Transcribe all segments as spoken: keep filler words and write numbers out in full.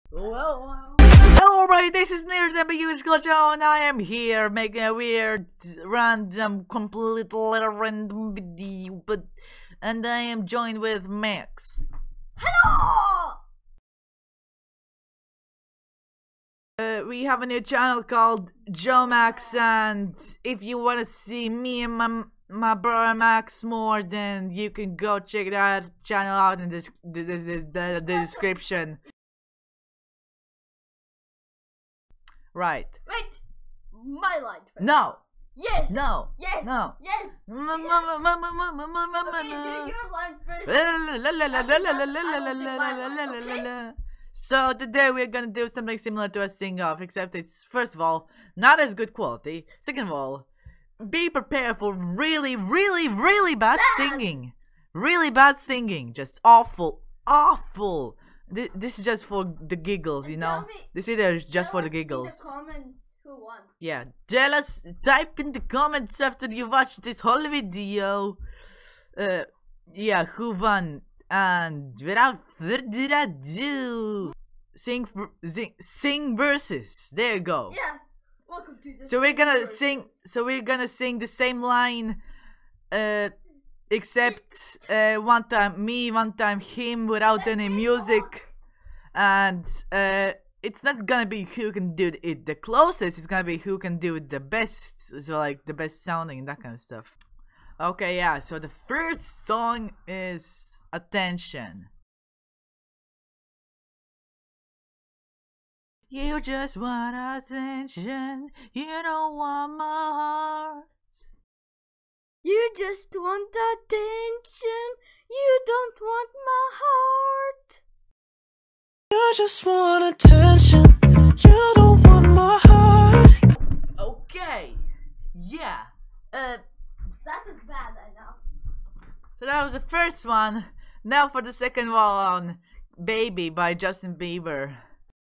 Well, hello everybody, this is Near W Sculpture and I am here making a weird, random, complete little random video, but and I am joined with Max. Hello! Uh, we have a new channel called Joe Max, and if you want to see me and my my brother Max more, then you can go check that channel out in the the, the, the, the description. Right. Wait! My line first. No! Yes! No! Yes! No! Yes! Okay, Okay, do your line first. So today we're gonna do something similar to a sing-off, except it's, first of all, not as good quality. Second of all, be prepared for really, really, really bad, Bad. singing. Really bad singing. Just awful, awful. Th this is just for the giggles, you know? Tell me- This video is just for Tell the us in giggles. the comments who won. Yeah, tell us, type in the comments after you watch this whole video. Uh, yeah, who won? And without further ado, sing, sing, sing verses. There you go. Yeah. Welcome to the So we're gonna Singers. sing. So we're gonna sing the same line, uh, except uh, one time me, one time him, without any music, and uh, it's not gonna be who can do it the closest. It's gonna be who can do it the best. So like the best sounding and that kind of stuff. Okay, yeah. So the first song is Attention. You just want attention. You don't want my heart. You just want attention. You don't want my heart. You just want attention. You don't want my heart. Okay. Yeah. Uh. That is bad, I know. So that was the first one. Now for the second one, Baby by Justin Bieber.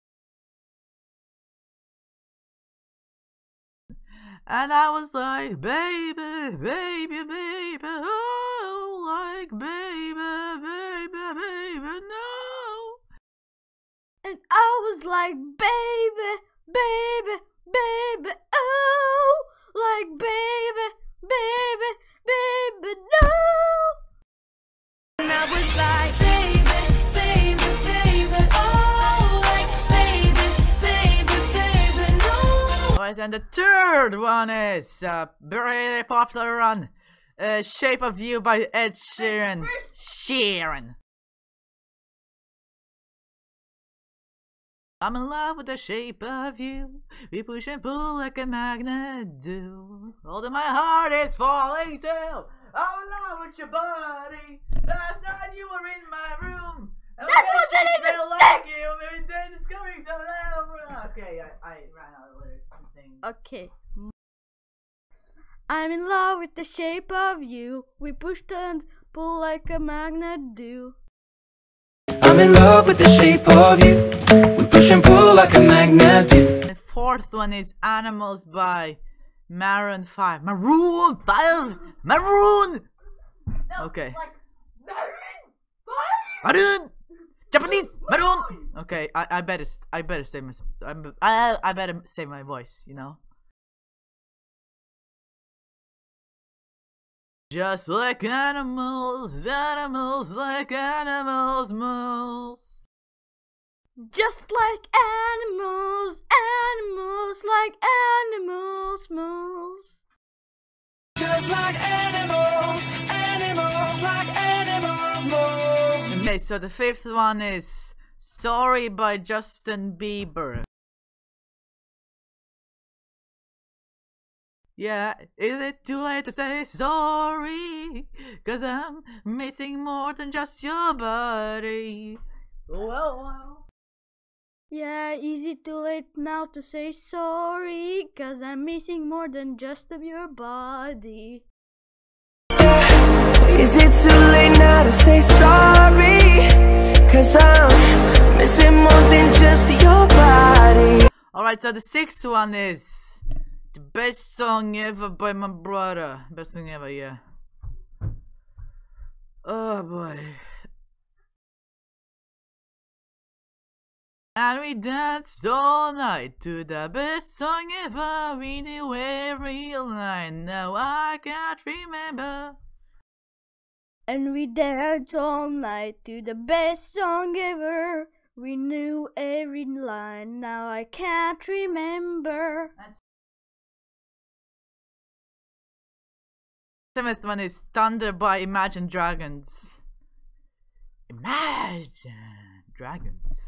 And I was like, baby, baby, baby, oh, like baby, baby, baby, no. And I was like, baby, baby, baby, oh, like baby, baby, baby, no. And I was like, baby, baby, baby, oh, like baby, baby, baby, no. Alright, and the third one is a very popular one, uh, Shape of You by Ed Sheeran. Sheeran. I'm in love with the shape of you. We push and pull like a magnet do. Although my heart is falling too. I'm in love with your body. Last night you were in my room. And That my wasn't sheets in the smell like text! you. Every day discovering so loud. Okay, I, I ran out of lyrics to sing. Okay. I'm in love with the shape of you. We push and pull like a magnet do. I'm in love with the shape of you. We push and pull like a magnet do. The fourth one is Animals by Maroon five. Maroon five! Maroon! Okay. Like, Maroon! Japanese! Maroon! Okay, I, I better I better save my I'm, I I better save my voice, you know. Just like animals, animals like animals, moles. just like animals, animals like animals, moles. Just like animals, animals like animals, moles. Okay, so the fifth one is Sorry by Justin Bieber. Yeah, is it too late to say sorry? Cause I'm missing more than just your body. Well, well. Yeah, is it too late now to say sorry? Cause I'm missing more than just of your body. Is it too late now to say sorry? Cause I'm missing more than just your body. Alright, so the sixth one is the best song ever by my brother. Best song ever, yeah. Oh boy. And we danced all night to the best song ever. We knew every line, now I can't remember. And we danced all night to the best song ever. We knew every line, now I can't remember. Seventh one is Thunder by Imagine Dragons. Imagine Dragons.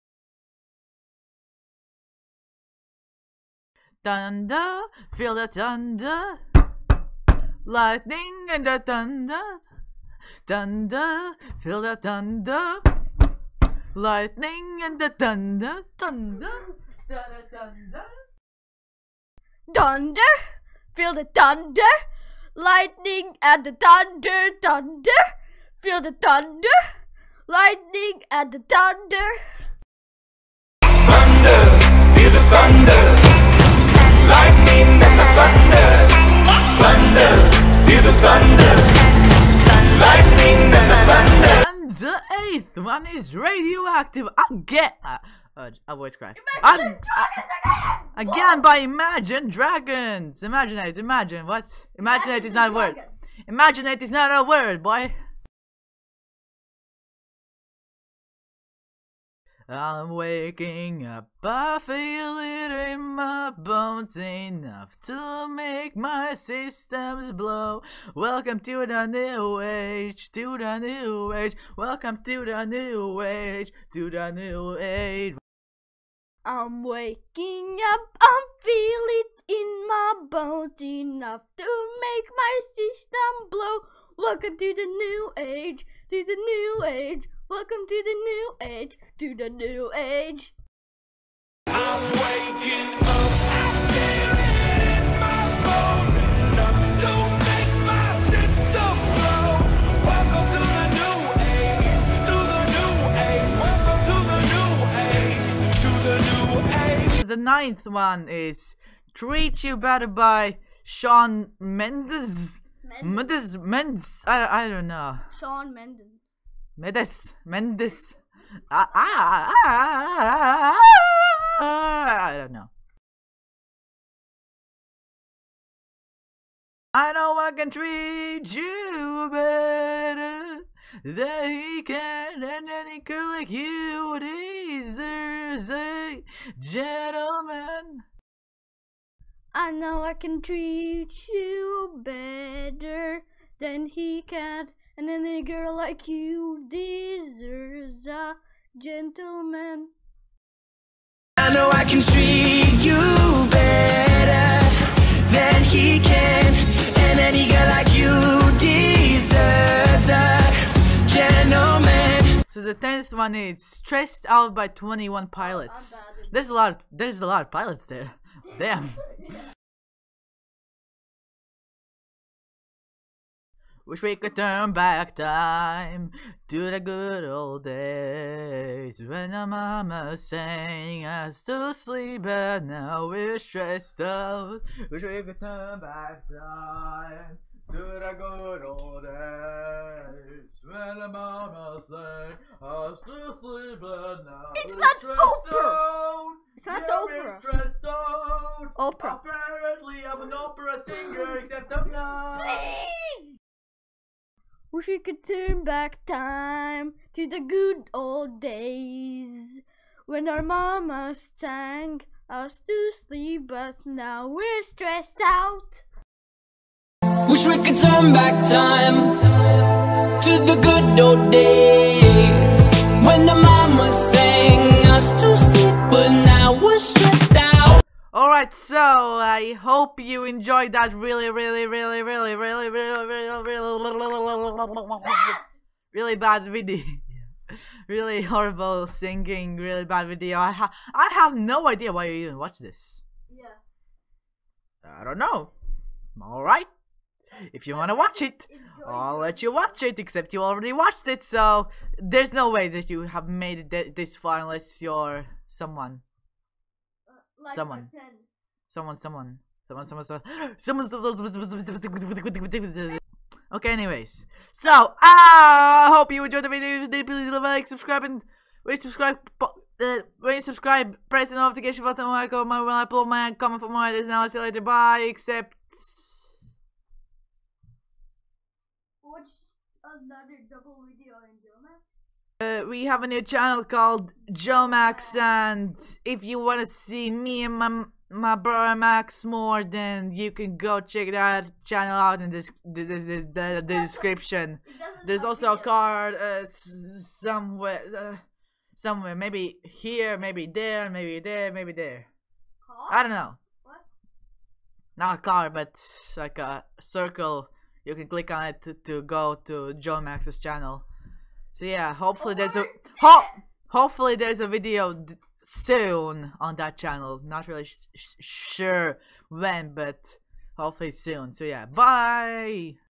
Thunder, feel the thunder. Lightning and the thunder. Thunder, feel the thunder. Lightning and the thunder. Thunder, thunder, thunder. Thunder, feel the thunder. Lightning and the thunder, thunder. Feel the thunder. Lightning and the thunder. Thunder, feel the thunder. Lightning and the thunder. Thunder, feel the thunder. Lightning and the thunder. And the eighth one is Radioactive again. Uh, uh, a voice crack. Ag again by Imagine Dragons. Imaginate, imagine what? Imaginate is not a word. Imaginate is not a word, boy. I'm waking up, I feel it in my bones enough to make my systems blow. Welcome to the new age, to the new age. Welcome to the new age, to the new age. I'm waking up, I feel it in my bones enough to make my system blow. Welcome to the new age, to the new age. Welcome to the new age, to the new age. I'm waking up, I feel it in my bones enough to make my system blow. Welcome to the new age, to the new age. Welcome to the new age, to the new age. The ninth one is Treat You Better by Shawn Mendes. Mendes, Mendes, I, I don't know. Shawn Mendes. Mendes, Mendes. Ah, ah, ah, ah, I don't know. I know I can treat you better than he can, and any girl like you deserves a gentleman. I know I can treat you better than he can, and any girl like you deserves a gentleman. I know I can treat you better than he can, and any girl like you deserves a gentleman. So the tenth one is Stressed Out by twenty-one Pilots. There's a lot of, there's a lot of pilots there. Damn. Wish we could turn back time to the good old days when our mama sang us to sleep, but now we're stressed out. Wish we could turn back time to the good old days when our mama sang us to sleep, but now It's we're not stressed Oprah. out. It's not Yeah, opera. we're stressed out. Oprah. Apparently I'm an opera singer, except I'm not. Please! Wish we could turn back time to the good old days when our mamas sang us to sleep, but now we're stressed out. Wish we could turn back time to the good old days when the mama sang us to sleep, but now we're stressed out. Alright, so I hope you enjoyed that really, really, really, really, really, really, really, really, really bad video. Really horrible singing, really bad video. I ha I have no idea why you even watch this. Yeah. I don't know. Alright. If you wanna watch it, I'll let you watch it, except you already watched it, so there's no way that you have made it th this far unless you're someone. Like Someone. my friend. Someone, someone, someone, someone, someone, someone. Okay, anyways. So, I hope you enjoyed the video. Please leave a like, subscribe, and wait, subscribe. uh, when you subscribe, press the notification button when I go when I upload my comment for more ideas. Now I'll see you later. Bye. Except. Watch another double video in German. Uh, we have a new channel called Joe Max, and if you want to see me and my my brother Max more, then you can go check that channel out in this the, the, the, the, the description. There's also a card uh, s- somewhere, uh, somewhere, maybe here, maybe there, maybe there, maybe there. I don't know. What? Not a card, but like a circle. You can click on it to, to go to Joe Max's channel. So yeah, hopefully there's a ho hopefully there's a video d soon on that channel. Not really sh sh sure when, but hopefully soon. So yeah, bye.